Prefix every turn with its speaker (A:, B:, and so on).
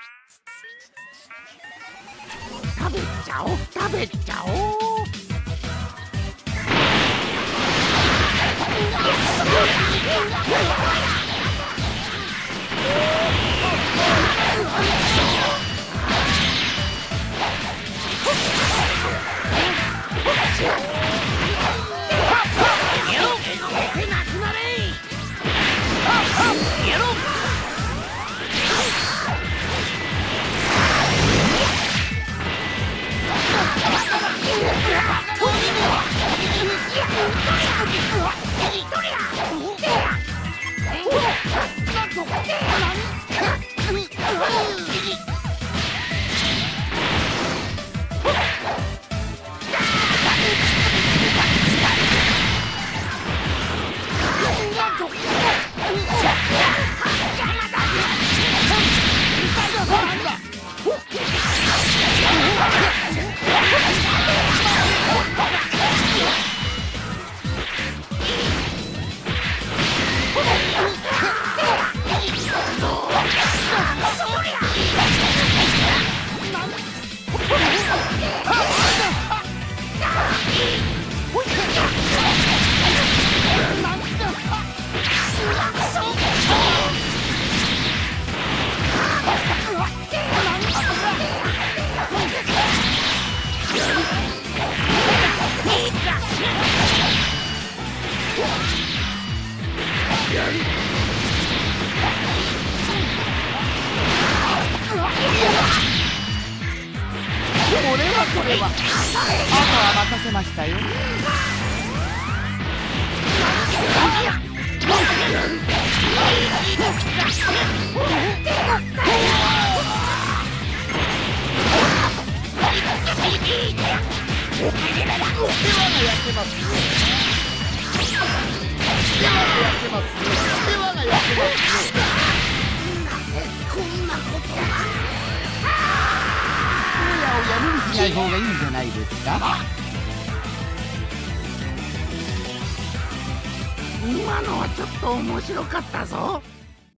A: 食べちゃおう食べちゃおう。これはあとは任せましたよ。無理しない方がいいんじゃないですか。今のはちょっと面白かったぞ。